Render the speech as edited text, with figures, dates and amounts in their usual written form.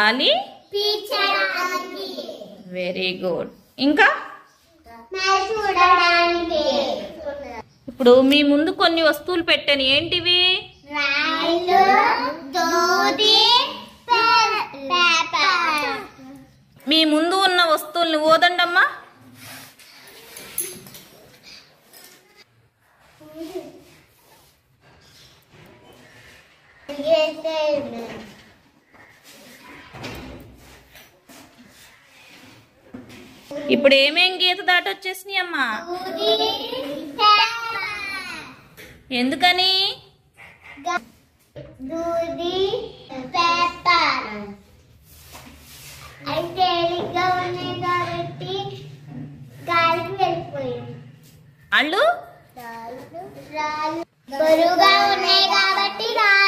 గాలి very good. ఇంకా ఇప్పుడు మీ ముందు కొన్ని వస్తువులు పెట్టాను, ఏంటివి? మీ ముందు ఉన్న వస్తువుల్ని ఓదండమ్మా. ఇప్పుడు ఏమేం గీత దాటొచ్చేసినాయి అమ్మా? ఎందుకని? బరువుగా ఉన్నాయి కాబట్టి